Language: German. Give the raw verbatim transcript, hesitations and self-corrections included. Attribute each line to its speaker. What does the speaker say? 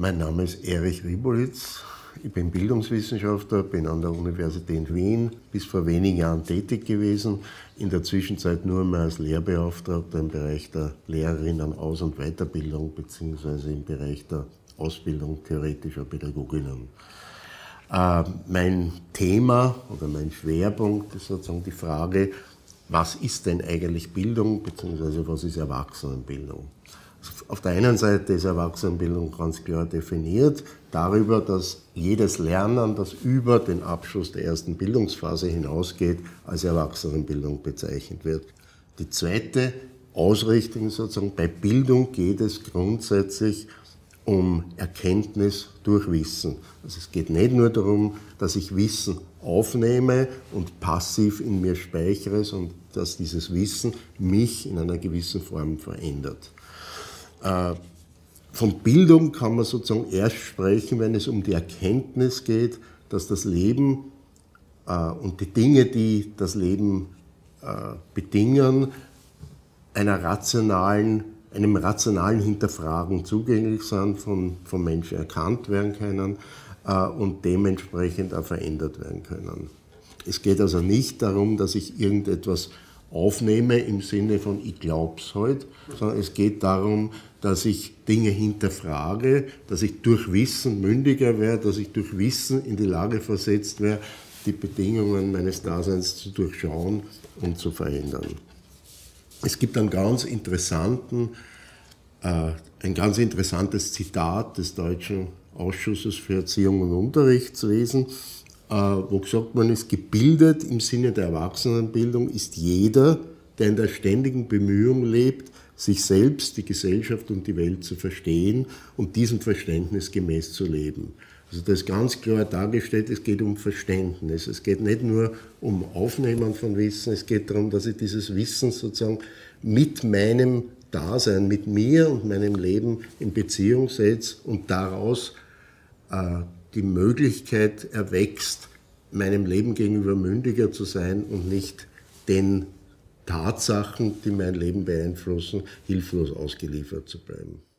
Speaker 1: Mein Name ist Erich Ribolitz. Ich bin Bildungswissenschaftler, bin an der Universität Wien bis vor wenigen Jahren tätig gewesen. In der Zwischenzeit nur mehr als Lehrbeauftragter im Bereich der Lehrerinnen Aus- und Weiterbildung bzw. im Bereich der Ausbildung theoretischer Pädagoginnen. Äh, mein Thema oder mein Schwerpunkt ist sozusagen die Frage, was ist denn eigentlich Bildung bzw. was ist Erwachsenenbildung? Auf der einen Seite ist Erwachsenenbildung ganz klar definiert, darüber, dass jedes Lernen, das über den Abschluss der ersten Bildungsphase hinausgeht, als Erwachsenenbildung bezeichnet wird. Die zweite Ausrichtung sozusagen, bei Bildung geht es grundsätzlich um Erkenntnis durch Wissen. Also es geht nicht nur darum, dass ich Wissen aufnehme und passiv in mir speichere, sondern dass dieses Wissen mich in einer gewissen Form verändert. Äh, von Bildung kann man sozusagen erst sprechen, wenn es um die Erkenntnis geht, dass das Leben äh, und die Dinge, die das Leben äh, bedingen, einer rationalen, einem rationalen Hinterfragen zugänglich sind, von, von Menschen erkannt werden können äh, und dementsprechend auch verändert werden können. Es geht also nicht darum, dass ich irgendetwas aufnehme im Sinne von ich glaub's halt, sondern es geht darum, dass ich Dinge hinterfrage, dass ich durch Wissen mündiger werde, dass ich durch Wissen in die Lage versetzt werde, die Bedingungen meines Daseins zu durchschauen und zu verändern. Es gibt einen ganz interessanten, äh, ein ganz interessantes Zitat des Deutschen Ausschusses für Erziehung und Unterrichtswesen, wo gesagt worden ist, gebildet im Sinne der Erwachsenenbildung ist jeder, der in der ständigen Bemühung lebt, sich selbst, die Gesellschaft und die Welt zu verstehen und diesem Verständnis gemäß zu leben. Also das ist ganz klar dargestellt, es geht um Verständnis. Es geht nicht nur um Aufnehmen von Wissen, es geht darum, dass ich dieses Wissen sozusagen mit meinem Dasein, mit mir und meinem Leben in Beziehung setze und daraus äh, die Möglichkeit erwächst, meinem Leben gegenüber mündiger zu sein und nicht den Tatsachen, die mein Leben beeinflussen, hilflos ausgeliefert zu bleiben.